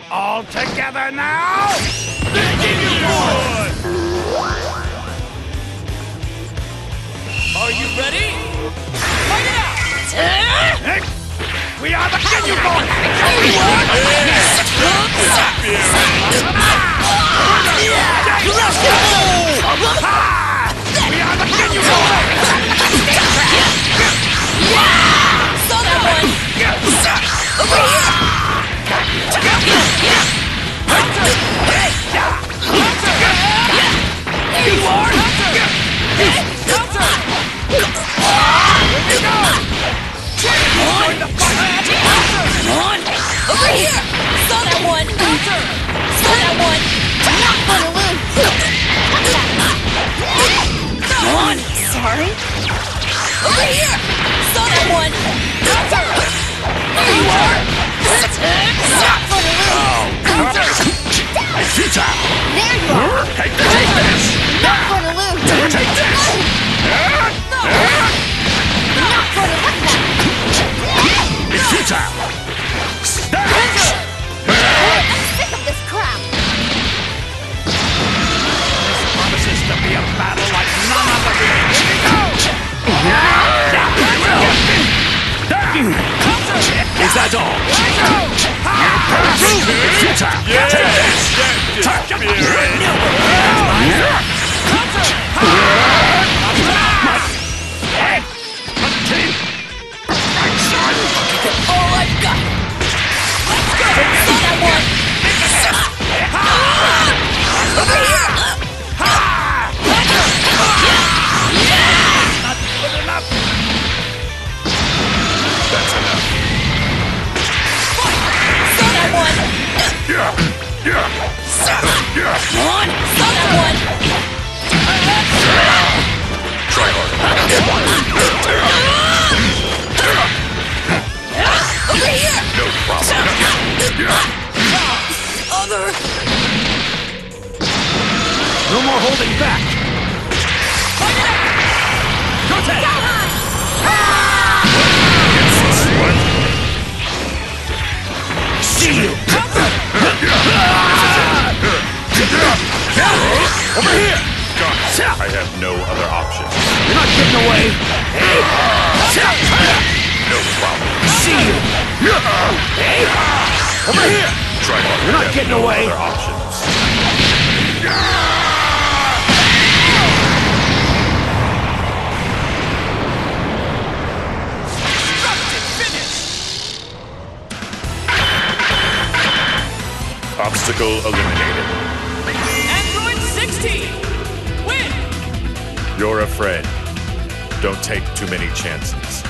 All together now! Are you ready? Fight it out! We are the Ginyu Force! We are the Ginyu Force! Saw that one! Over here! There you are! On! Over here! Saw that one! Saw that one! Not gonna lose! On! Sorry? Over here! Saw that one! There you are! Not gonna lose! Futile! There you are! Take this! Not gonna lose! Take this! Not gonna let that! It's futile! I'm sick of this crap! This promises to be a battle like none other. Here we go! Is that all? It's futile! Take this! All I've got! Let's go! Saw that one! Over here! Not good enough! That's enough. Saw that one! On! Saw that one! Try Over here! No problem. Other! No more holding back! See you! Over here! I have no other option. You're not getting away! No problem. See you! Over here! Try You're not getting no away! other options. Obstacle eliminated. Android 16! Win! You're a friend. Don't take too many chances.